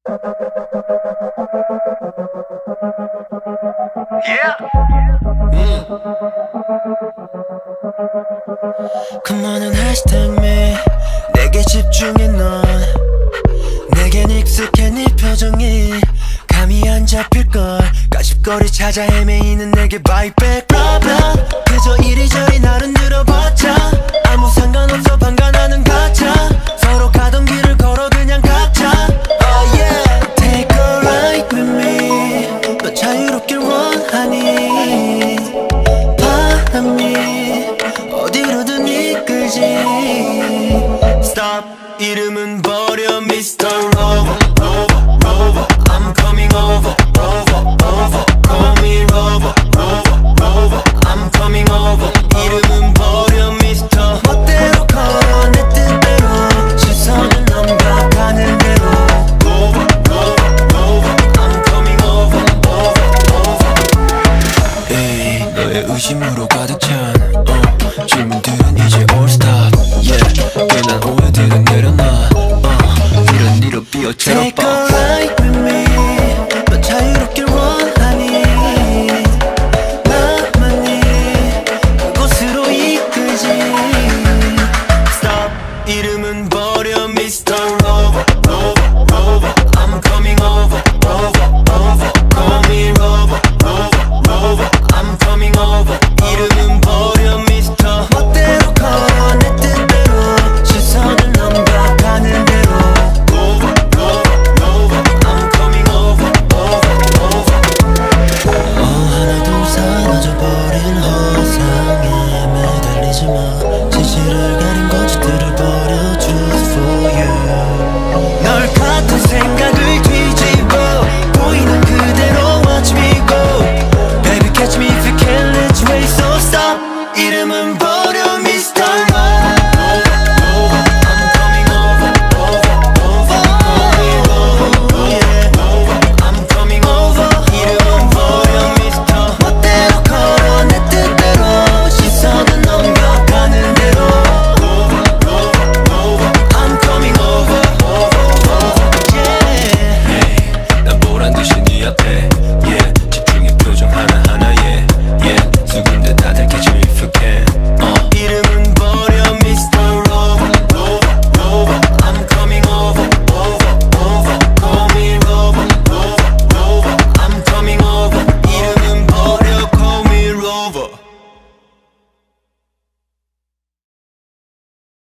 Come on and hashtag me. 내게 집중해 넌. 내겐 익숙해 네 표정이 감이 안 잡힐걸. 까십거리 찾아 헤매이는 내게 bite back problem. 그저 이리저리 나를 늘어봤자 아무 상관없어 방관하는 가차. 서로 가던 길을 걸어 그냥 각자. Oh yeah. Take a ride with me. 너 자유롭길 원하니 바람이 어디로든 이끌지. Stop. 이름은 버려 Mr. Rover, Rover, Rover. I'm coming over, over, over. Call me Rover, Rover, Rover. I'm coming over. 이름은 버려 Mr. 멋대로 걸어 내 뜻대로 시선은 넘겨가는 대로. Rover, Rover, Rover. I'm coming over, over, over. 에이, 너의 의심으로 가득 찬 질문들은 이제 all stop. Yeah, 괜한 오해들은 내려놔. 이런 니로 비어처럼